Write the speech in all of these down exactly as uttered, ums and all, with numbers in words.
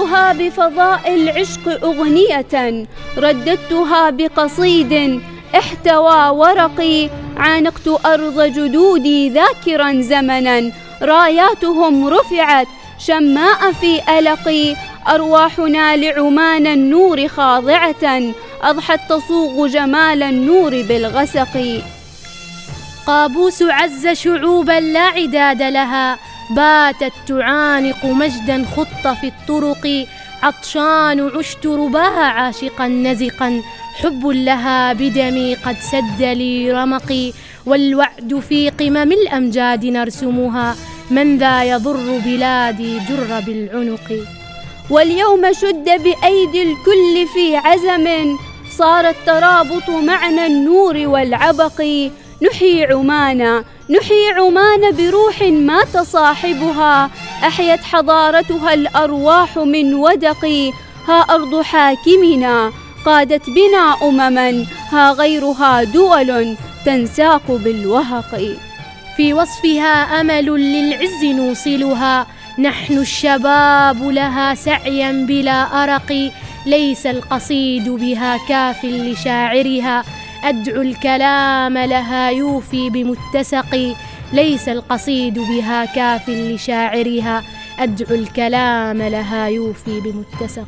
رددتها بفضاء العشق أغنية، رددتها بقصيد احتوى ورقي، عانقت أرض جدودي ذاكرا زمنا، راياتهم رفعت شماء في ألقي، أرواحنا لعمان النور خاضعة، أضحت تصوغ جمال النور بالغسق. قابوس عز شعوبا لا عداد لها، باتت تعانق مجدا خط في الطرق، عطشان عشت رباها عاشقا نزقا، حب لها بدمي قد سد لي رمقي، والوعد في قمم الأمجاد نرسمها، من ذا يضر بلادي جر بالعنق. واليوم شد بأيدي الكل في عزم، صار الترابط معنى النور والعبق، نحيي عمان نحيي عمان بروح مات صاحبها، أحيت حضارتها الأرواح من ودق، ها أرض حاكمنا قادت بنا أمما، ها غيرها دول تنساق بالوهق. في وصفها أمل للعز نوصلها، نحن الشباب لها سعيا بلا أرق، ليس القصيد بها كاف لشاعرها، أدعو الكلام لها يوفي بمتسق، ليس القصيد بها كاف لشاعرها، أدعو الكلام لها يوفي بمتسق.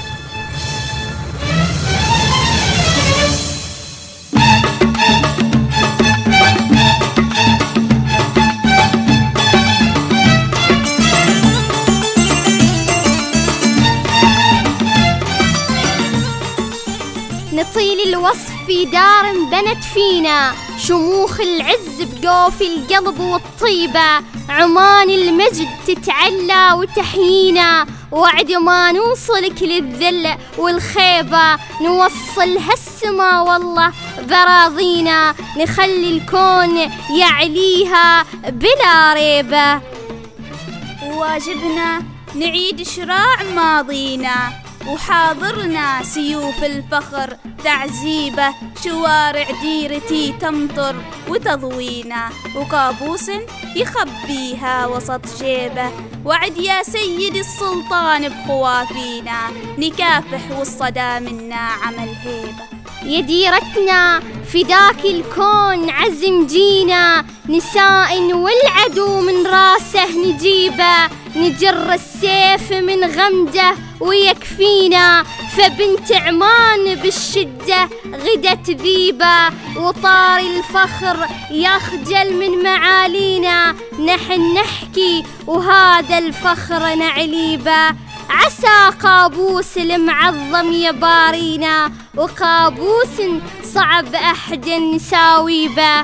نطيل الوصف في دار بنت فينا، شموخ العز بجوف القلب والطيبة، عمان المجد تتعلى وتحيينا، وعد ما نوصلك للذل والخيبة، نوصلها السما والله براضينا، نخلي الكون يعليها بلا ريبة. واجبنا نعيد شراع ماضينا، وحاضرنا سيوف الفخر تعزيبه، شوارع ديرتي تمطر وتضوينا، وقابوس يخبيها وسط جيبه، وعد يا سيدي السلطان بخوافينا، نكافح والصدى منا عمل هيبه. يا ديرتنا فداك الكون عزم جينا، نساء والعدو من راسه نجيبه، نجر السيف من غمده ويكفينا، فبنت عمان بالشدة غدت ذيبة، وطار الفخر يخجل من معالينا، نحن نحكي وهذا الفخر نعليبه، عسى قابوس المعظم يبارينا، وقابوس صعب أحد يساويبه.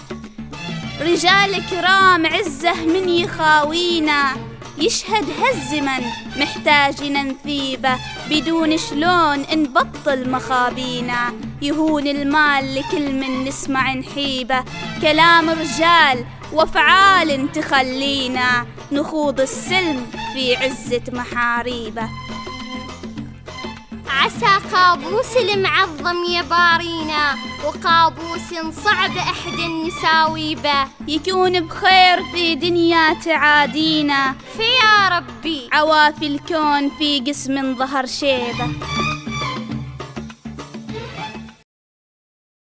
رجال كرام عزه من يخاوينا، يشهد هالزمن محتاج ننثيبه، بدون شلون نبطل مخابينا، يهون المال لكل من نسمع نحيبه، كلام رجال وافعال تخلينا، نخوض السلم في عزة محاريبه. عسى قابوس المعظم يبارينا، وقابوس صعب أحد نساويبه، يكون بخير في دنيا تعادينا، في يا ربي عوافي الكون في قسم ظهر شيبه.